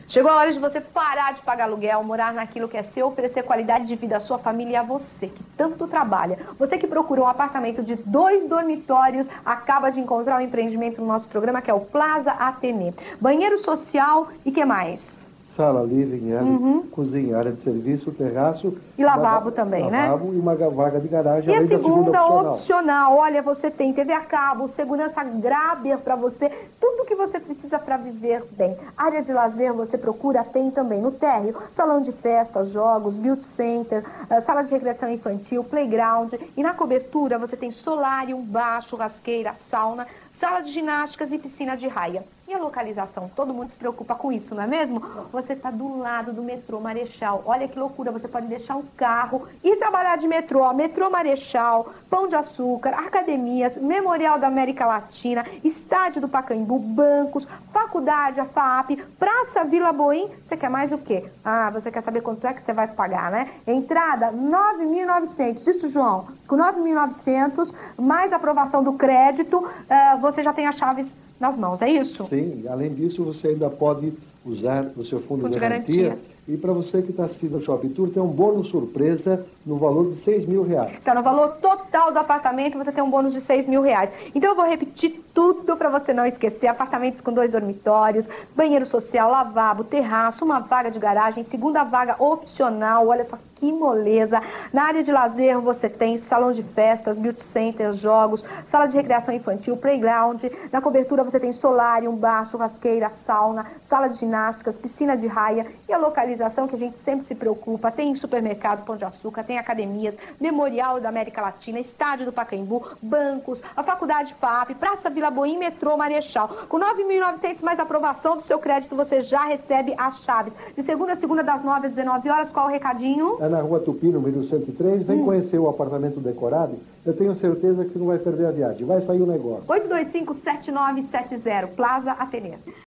Chegou a hora de você parar de pagar aluguel, morar naquilo que é seu, oferecer qualidade de vida à sua família e a você, que tanto trabalha. Você que procura um apartamento de 2 dormitórios, acaba de encontrar um empreendimento no nosso programa, que é o Plaza Atene. Banheiro social e que mais? Sala living, cozinha, área de serviço, terraço. E lavabo também, né? Lavabo e uma vaga de garagem, E a além da segunda opcional, olha, você tem TV a cabo, segurança Grabber para você, tudo que você precisa para viver bem. Área de lazer você procura, tem também no térreo, salão de festa, jogos, beauty center, sala de recreação infantil, playground. E na cobertura você tem solário, bar, churrasqueira, sauna, sala de ginásticas e piscina de raia. E a localização? Todo mundo se preocupa com isso, não é mesmo? Você está do lado do metrô Marechal. Olha que loucura, você pode deixar um carro e trabalhar de metrô. Ó, metrô Marechal, Pão de Açúcar, academias, Memorial da América Latina, Estádio do Pacaembu, bancos, faculdade, a FAAP, Praça Vila Boim. Você quer mais o quê? Ah, você quer saber quanto é que você vai pagar, né? Entrada, 9.900. Isso, João, com 9.900, mais aprovação do crédito, você já tem as chaves nas mãos, é isso? Sim, além disso você ainda pode usar o seu fundo de garantia. E para você que está assistindo ao Shopping Tour, tem um bônus surpresa no valor de R$6.000. Está no valor total do apartamento, você tem um bônus de R$6.000. Então eu vou repetir tudo para você não esquecer. Apartamentos com 2 dormitórios, banheiro social, lavabo, terraço, uma vaga de garagem, segunda vaga opcional, olha só que moleza. Na área de lazer você tem salão de festas, beauty center, jogos, sala de recreação infantil, playground. Na cobertura você tem solário, bar, churrasqueira, sauna, sala de ginásticas, piscina de raia e a localização que a gente sempre se preocupa. Tem supermercado Pão de Açúcar, tem academias, Memorial da América Latina, Estádio do Pacaembu, bancos, a Faculdade FAAP, Praça Vila Boim, Metrô Marechal. Com 9.900 mais aprovação do seu crédito, você já recebe as chaves. De segunda a segunda, das 9 às 19 horas, qual o recadinho? É na Rua Tupi, número 103. Vem conhecer o apartamento decorado. Eu tenho certeza que você não vai perder a viagem. Vai sair o negócio. 825-7970, Plaza Atene.